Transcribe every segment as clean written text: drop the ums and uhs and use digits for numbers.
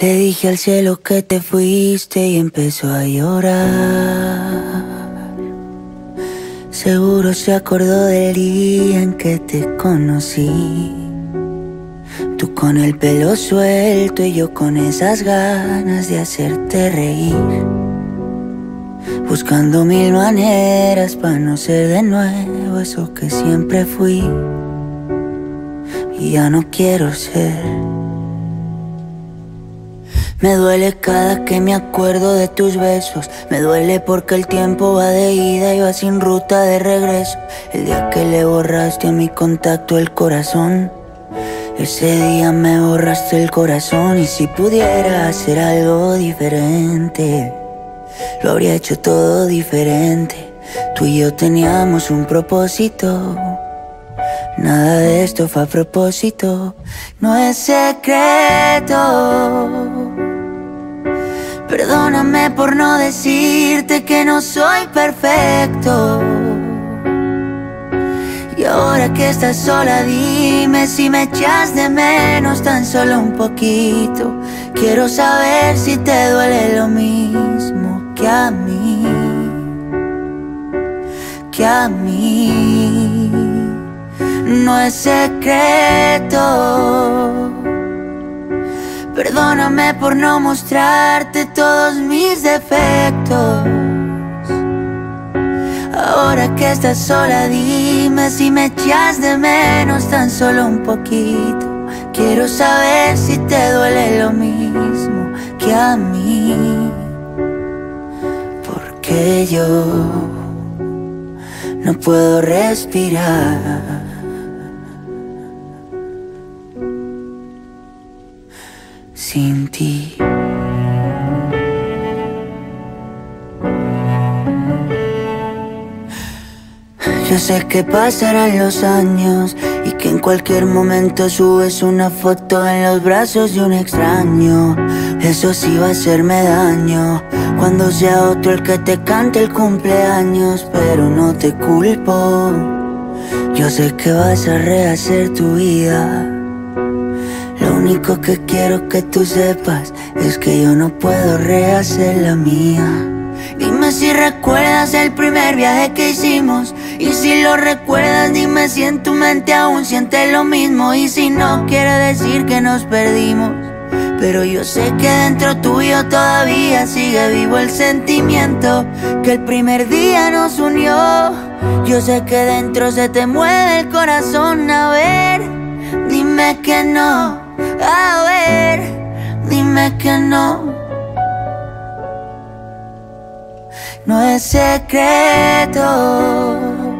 Le dije al cielo que te fuiste y empezó a llorar. Seguro se acordó del día en que te conocí. Tú con el pelo suelto y yo con esas ganas de hacerte reír, buscando mil maneras para no ser de nuevo eso que siempre fui y ya no quiero ser. Me duele cada que me acuerdo de tus besos. Me duele porque el tiempo va de ida y va sin ruta de regreso. El día que le borraste a mi contacto el corazón, ese día me borraste el corazón. Y si pudiera hacer algo diferente, lo habría hecho todo diferente. Tú y yo teníamos un propósito. Nada de esto fue a propósito. No es secreto. Perdóname por no decirte que no soy perfecto. Y ahora que estás sola, dime si me echas de menos tan solo un poquito. Quiero saber si te duele lo mismo que a mí, que a mí. No es secreto. Perdóname por no mostrarte todos mis defectos. Ahora que estás sola, dime si me echas de menos tan solo un poquito. Quiero saber si te duele lo mismo que a mí, porque yo no puedo respirar sin ti. Yo sé que pasarán los años y que en cualquier momento subes una foto en los brazos de un extraño. Eso sí va a hacerme daño cuando sea otro el que te cante el cumpleaños, pero no te culpo. Yo sé que vas a rehacer tu vida. Lo único que quiero que tú sepas es que yo no puedo rehacer la mía. Dime si recuerdas el primer viaje que hicimos. Y si lo recuerdas, dime si en tu mente aún sientes lo mismo. Y si no, quiere decir que nos perdimos. Pero yo sé que dentro tuyo todavía sigue vivo el sentimiento que el primer día nos unió. Yo sé que dentro se te mueve el corazón. A ver, dime que no. A ver, dime que no. No es secreto.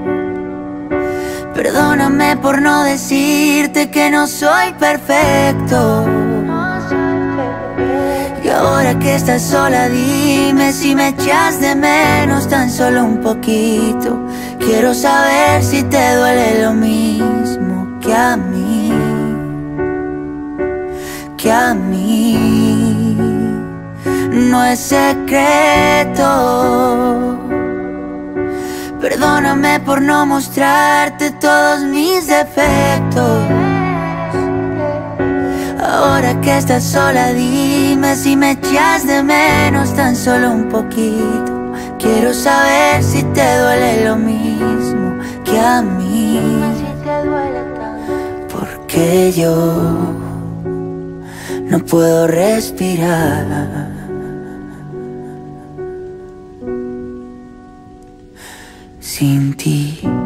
Perdóname por no decirte que no soy perfecto. Y ahora que estás sola, dime si me echas de menos tan solo un poquito. Quiero saber si te duele lo mismo que a mí, que a mí. No es secreto. Perdóname por no mostrarte todos mis defectos. Ahora que estás sola, dime si me echas de menos tan solo un poquito. Quiero saber si te duele lo mismo que a mí, porque yo no puedo respirar sin ti.